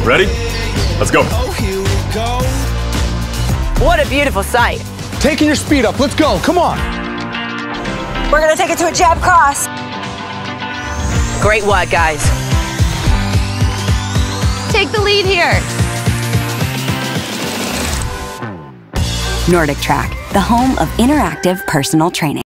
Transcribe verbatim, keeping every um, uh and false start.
Ready? Let's go. What a beautiful sight. Taking your speed up. Let's go. Come on. We're gonna take it to a jab cross. Great work, guys. Take the lead here. NordicTrack, the home of interactive personal training.